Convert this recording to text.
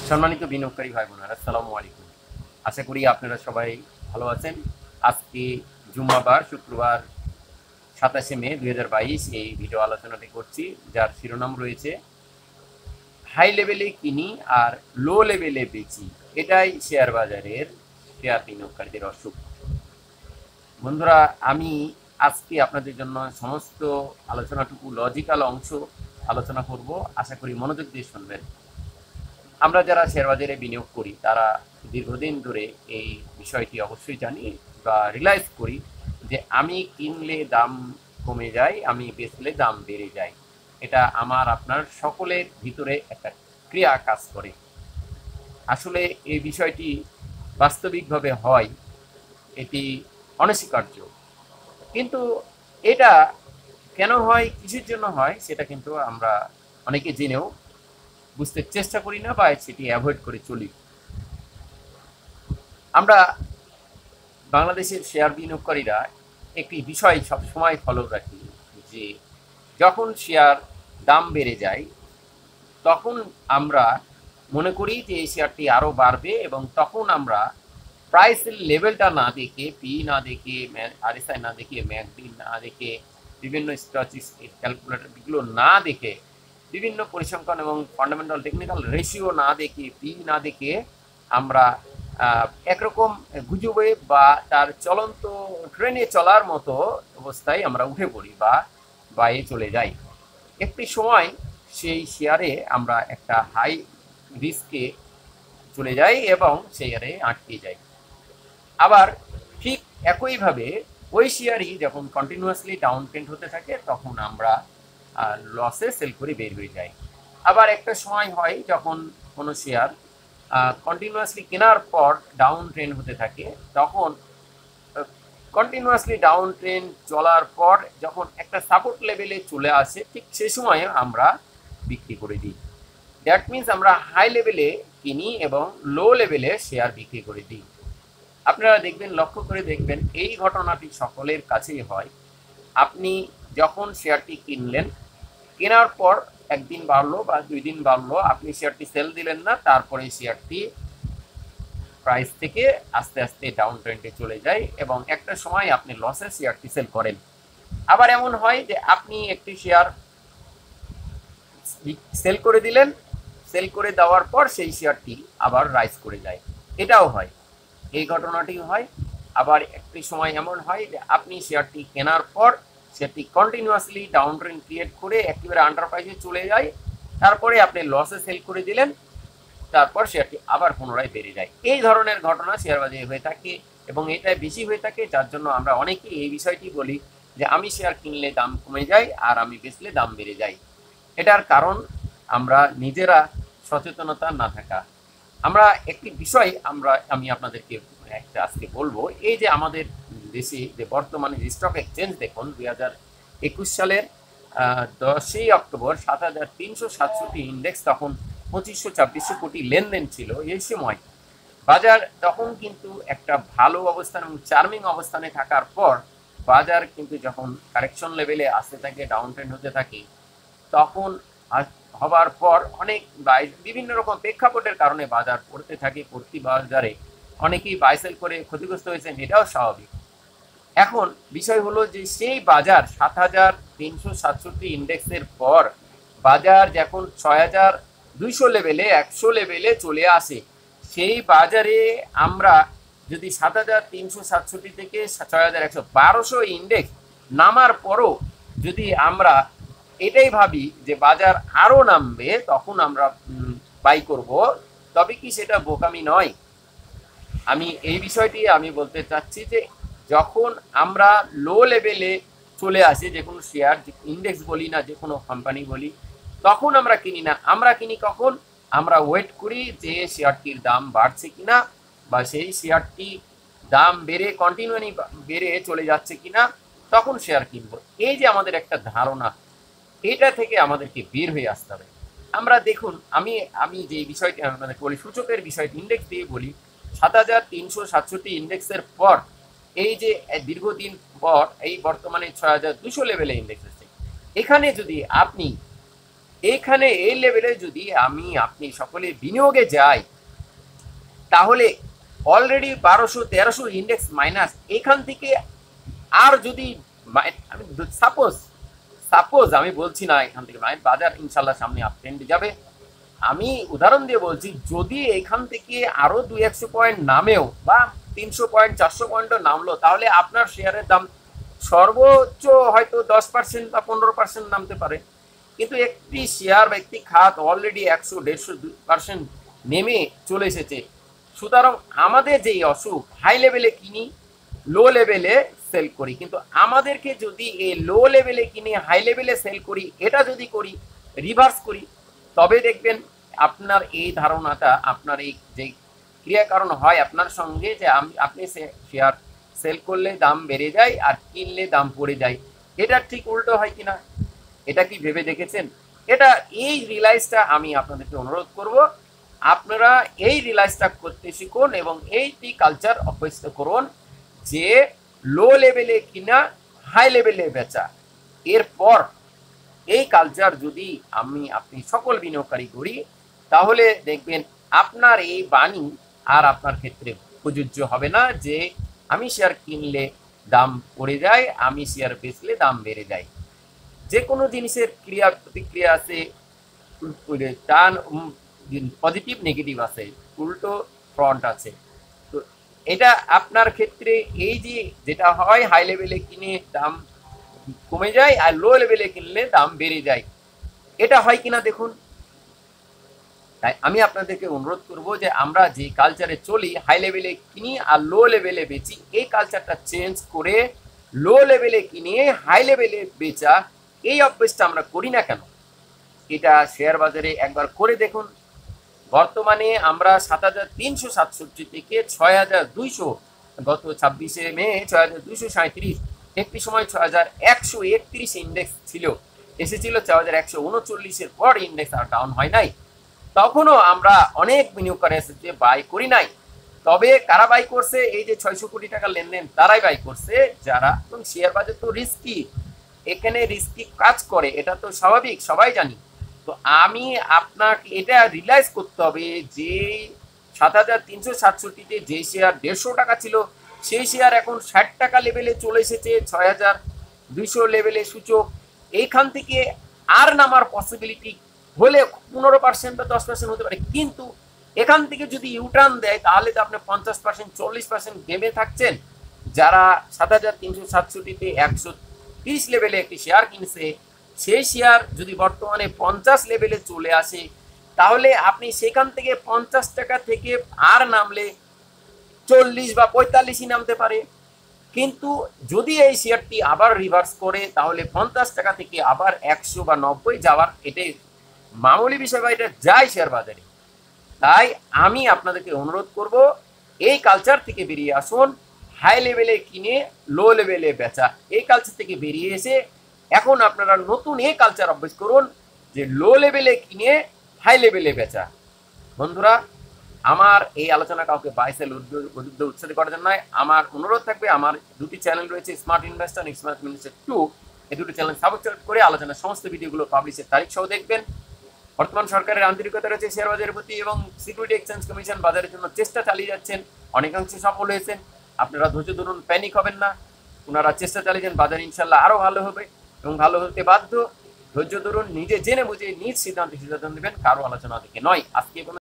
সম্মানিত বিনিয়োগকারী ভাই বোনেরা, আসসালামু আলাইকুম। আশা করি আপনারা সবাই ভালো আছেন। আজকে জুম্মাবার শুক্রবার 27শে মে 2022 এই ভিডিও আলোচনাটি করছি, যার শিরোনাম রয়েছে হাই লেভেলে কিনি আর লো লেভেলে বেচি। এটাই শেয়ার বাজারের শেয়ার বিনিয়োগকারীদের অসুখ। বন্ধুরা, আমি আজকে আপনাদের জন্য সমস্ত আলোচনাটুকু লজিক্যাল অংশ আলোচনা করব। আশা করি মনোযোগ দিয়ে শুনবেন। আমরা যারা শেয়ার বাজারে বিনিয়োগ করি তারা দীর্ঘদিন ধরে এই বিষয়টি অবশ্যই জানি বা রিয়েলাইজ করি যে আমি কিনলে দাম কমে যায়, আমি বেচলে দাম বেড়ে যায়। এটা আমার আপনার সকলের ভিতরে একটা ক্রিয়া কাজ করে। আসলে এই বিষয়টি বাস্তবিকভাবে হয়, এটি অনস্বীকার্য। কিন্তু এটা কেন হয়, কিসের জন্য হয়, সেটা কিন্তু আমরা অনেকে জেনেও বুঝতে চেষ্টা করি না বা সেটি অ্যাভয়েড করে চলি। আমরা বাংলাদেশের শেয়ার বিনিয়োগকারীরা একটি বিষয় সবসময় ফলো রাখি যে যখন শেয়ার দাম বেড়ে যায় তখন আমরা মনে করি যে এই শেয়ারটি আরও বাড়বে, এবং তখন আমরা প্রাইসের লেভেলটা না দেখে, পি না দেখে, আরএসআই না দেখে, ম্যাকডি না দেখে, বিভিন্ন স্ট্যাটিস্টিক্স ক্যালকুলেটরগুলো না দেখে, বিভিন্ন পরিসংখ্যান এবং ফান্ডামেন্টাল টেকনিক্যাল রেশিও না দেখে, পি না দেখে আমরা একরকম গুজবে বা তার চলন্ত ট্রেনে চলার মতো অবস্থায় আমরা উঠে পড়ি বা বাইরে চলে যাই। একটি সময় সেই শেয়ারে আমরা একটা হাই রিস্কে চলে যাই এবং শেয়ারে আটকে যাই। আবার ঠিক একইভাবে ওই শেয়ারই যখন কন্টিনিউয়াসলি ডাউন ট্রেন্ড হতে থাকে তখন আমরা লসে সেল করে বের হয়ে যাই। আবার একটা সময় হয় যখন কোনো শেয়ার কন্টিনিউয়াসলি কেনার পর ডাউন ট্রেন্ড হতে থাকে, তখন কন্টিনিউয়াসলি ডাউন ট্রেন্ড চলার পর যখন একটা সাপোর্ট লেভেলে চলে আসে, ঠিক সেই সময়ে আমরা বিক্রি করে দিই। দ্যাট মিনস আমরা হাই লেভেলে কিনি এবং লো লেভেলে শেয়ার বিক্রি করে দিই। আপনারা দেখবেন, লক্ষ্য করে দেখবেন, এই ঘটনাটি সকলের কাছেই হয়। আপনি যখন শেয়ারটি কিনলেন, কেনার পর একদিন বাড়লো বা 2 দিন বাড়লো, আপনি শেয়ারটি সেল দিলেন না, তারপরে শেয়ারটি প্রাইস থেকে আস্তে আস্তে ডাউন ট্রেন্ডে চলে যায় এবং একটা সময় আপনি লসে শেয়ারটি সেল করেন। আবার এমন হয় যে আপনি একটি শেয়ার সেল করে দিলেন, সেল করে দেওয়ার পর সেই শেয়ারটি আবার রাইজ করে যায়। এটাও হয়, এই ঘটনাটি হয়। আবার একটি সময় এমন হয় যে আপনি শেয়ারটি কেনার পর শেয়ারটি কন্টিনিউয়াসলি ডাউন ট্রেন্ড ক্রিয়েট করে একেবারে আন্ডার প্রাইসে চলে যায়, তারপরে আপনি লসে সেল করে দিলেন, তারপর শেয়ারটি আবার পুনরায় বেড়ে যায়। এই ধরনের ঘটনা শেয়ার বাজারে হয়ে থাকে এবং এটা বেশি হয়ে থাকে, যার জন্য আমরা অনেকেই এই বিষয়টি বলি যে আমি শেয়ার কিনলে দাম কমে যায় আর আমি বেচলে দাম বেড়ে যায়। এটার কারণ আমরা নিজেরা সচেতনতা না থাকা। আমরা একটি বিষয় আমি আপনাদেরকে একটা আজকে বলবো। এই যে আমাদের দেশে যে বর্তমানে স্টক এক্সচেঞ্জ দেখুন, 2021 সালের 10ই অক্টোবর 7367 ইন্ডেক্স, তখন 2500-2600 কোটি লেনদেন ছিল। এই সময় বাজার তখন কিন্তু একটা ভালো অবস্থান এবং চার্মিং অবস্থানে থাকার পর বাজার কিন্তু যখন কারেকশন লেভেলে আসতে থাকে, ডাউন ট্রেন্ড হতে থাকে, তখন হবার পর অনেক বিভিন্ন রকম প্রেক্ষাপটের কারণে বাজার পড়তে থাকে। প্রতি বাজারে অনেকেই বাইসেল করে ক্ষতিগ্রস্ত হয়েছেন, এটাও স্বাভাবিক। এখন বিষয় হলো যে সেই বাজার 7367 ইন্ডেক্সের পর বাজার যখন 6200 লেভেলে, 100 লেভেলে চলে আসে, সেই বাজারে আমরা যদি 7367 থেকে 6100 1200 ইন্ডেক্স নামার পরও যদি আমরা এটাই ভাবি যে বাজার আরও নামবে, তখন আমরা বাই করব, তবে কি সেটা বোকামি নয়? আমি এই বিষয়টি আমি বলতে চাচ্ছি যে যখন আমরা লো লেভেলে চলে আসি, যে কোনো শেয়ার, ইন্ডেক্স বলি না, যে কোনো কোম্পানি বলি, তখন আমরা কিনি না। আমরা কিনি কখন? আমরা ওয়েট করি যে শেয়ারটির দাম বাড়ছে কিনা বা সেই শেয়ারটি দাম বেড়ে কন্টিনিউয়ালি বেড়ে চলে যাচ্ছে কিনা, তখন শেয়ার কিনবো। এই যে আমাদের একটা ধারণা, এটা থেকে আমাদেরকে বের হয়ে আসতে হবে। আমরা দেখুন, আমি যে বিষয়টি আপনাদেরকে বলি, সূচকের বিষয়টি ইন্ডেক্স দিয়ে বলি, 7367 ইন্ডেক্সের পর এই যে দীর্ঘদিন পর এই বর্তমানে 6200 লেভেলে ইন্ডেক্স আছে। এখানে যদি আপনি এইখানে এই লেভেলে যদি আমি আপনি সকলে বিনিয়োগে যাই, তাহলে অলরেডি 1200-1300 ইন্ডেক্স মাইনাস, এখান থেকে আর যদি আমি সাপোজ আমি বলছি না এখান থেকে বাজার ইনশাল্লাহ সামনে আপ ট্রেন্ডে যাবে, আমি উদাহরণ দিয়ে বলছি, যদি এখান থেকে আরো 200-100 পয়েন্ট নামেও বা 300 পয়েন্ট 400 পয়েন্টও নামলো, তাহলে আপনার শেয়ারের দাম সর্বোচ্চ হয়তো 10% বা 15% নামতে পারে। কিন্তু একটি শেয়ার বা একটি খাত অলরেডি 100-150-2% নেমে চলে এসেছে। সুতরাং আমাদের যেই অসুখ, হাই লেভেলে কিনি, লো লেভেলে সেল করি, কিন্তু আমাদেরকে যদি এই লো লেভেলে কিনে হাই লেভেলে সেল করি, এটা যদি করি, রিভার্স করি, তবে দেখবেন আপনার এই ধারণাটা, আপনার এই যে ক্রিয়াকারণ হয় আপনার সঙ্গে, যে আপনি শেয়ার সেল করলে দাম বেড়ে যায় আর কিনলে দাম পড়ে যায়, এটা ঠিক উল্টো হয় কিনা, এটা কি ভেবে দেখেছেন? এটা এই রিলাইজটা আমি আপনাদেরকে অনুরোধ করব, আপনারা এই রিলাইজটা করতে শিখুন এবং এইটি কালচার অভ্যস্ত করুন যে লো লেভেলে কিনা, হাই লেভেলে বেচা। এরপর এই কালচার যদি আপনি সকল বিনিয়োগকারী করি, তাহলে দেখবেন আপনার এই বাণী আর আপনার ক্ষেত্রে প্রযোজ্য হবে না যে আমি শেয়ার কিনলে দাম পড়ে যায়, আমি শেয়ার বেচলে দাম বেড়ে যায়। যে কোনো জিনিসের ক্রিয়া প্রতিক্রিয়া আছে, টান পজিটিভ নেগেটিভ আছে, উল্টো ফ্রন্ট আছে। তো এটা আপনার ক্ষেত্রে এই যে যেটা হয়, হাই লেভেলে কিনে দাম কমে যায় আর লো লেভেলে কিনলে দাম বেড়ে যায়, এটা হয় কিনা দেখুন। তাই আমি আপনাদেরকে অনুরোধ করব যে আমরা যে কালচারে চলি, হাই লেভেলে কিনি আর লো লেভেলে বেচি, এই কালচারটা চেঞ্জ করে লো লেভেলে কিনে হাই লেভেলে বেচা, এই অভ্যেসটা আমরা করি না কেন? এটা শেয়ার বাজারে একবার করে দেখুন। বর্তমানে আমরা 7367 থেকে 6200, গত 26শে মে 6237, একটি সময় 6131 ইন্ডেক্স ছিল, এসেছিল 6139-এর পর ইন্ডেক্স আর ডাউন হয় নাই। তখনও আমরা অনেক বিনিয়োগকারী এসেছে বাই করি নাই। তবে কারা বাই করছে? এই যে 600 কোটি টাকা লেনদেন, তারাই বাই করছে। যারা, শেয়ার বাজার তো রিস্কি, এখানে রিস্কি কাজ করে, এটা তো স্বাভাবিক, সবাই জানি। তো আমি আপনাকে এটা রিয়েলাইজ করতে হবে যে 7367-তে যে শেয়ার 150 টাকা ছিল, সেই শেয়ার এখন 60 টাকা লেভেলে চলে এসেছে, 6200 লেভেলে সূচক। এইখান থেকে আর নামার পসিবিলিটি হলে 15% বা 10% হতে পারে, কিন্তু এখান থেকে যদি ইউটার্ন দেয়, তাহলে তো আপনি 50%, 40% গেমে থাকছেন। যারা 7367-তে 130 লেভেলে একটি শেয়ার কিনছে, সেই শেয়ার যদি বর্তমানে 50 লেভেলে চলে আসে, তাহলে আপনি সেখান থেকে 50 টাকা থেকে আর নামলে 40 বা 45ই নামতে পারে। কিন্তু যদি এই শেয়ারটি আবার রিভার্স করে, তাহলে 50 টাকা থেকে আবার 100 বা 90 যাওয়ার, এটাই মামুলি বিষয় বা এটা যায় শেয়ার বাজারে। তাই আমি আপনাদেরকে অনুরোধ করব, এই কালচার থেকে বেরিয়ে আসুন, হাই লেভেলে কিনে লো লেভেলে বেচা, এই কালচার থেকে বেরিয়ে এসে এখন আপনারা নতুন এই কালচার অভ্যাস করুন যে লো লেভেলে কিনে হাই লেভেলে বেচা। বন্ধুরা, আমার এই আলোচনা কাউকে বাই সেল উদ্বুদ্ধ উৎসাহিত করার জন্য নয়। আমার অনুরোধ থাকবে, আমার দুটি চ্যানেল রয়েছে, স্মার্ট ইনভেস্টর এবং স্মার্ট ইনভেস্টর 2, এই দুটি চ্যানেল সাবস্ক্রাইব করে আলোচনার সমস্ত ভিডিওগুলো পাবলিশের তারিখ সহ দেখবেন। বর্তমান সরকারের আন্তরিকতা রয়েছে শেয়ার বাজারের প্রতি এবং সিকিউরিটি এক্সচেঞ্জ কমিশন বাজারের জন্য চেষ্টা চালিয়ে যাচ্ছেন, অনেকাংশে সফল হয়েছেন। আপনারা ধৈর্য ধরুন, প্যানিক হবেন না, ওনারা চেষ্টা চালিয়ে যান, বাজার ইনশাল্লাহ আরো ভালো হবে এবং ভালো হতে বাধ্য। ধৈর্য ধরুন, নিজে জেনে বুঝে নিজ সিদ্ধান্ত নেবেন, কারো আলোচনা থেকে নয়। আজকে কোনো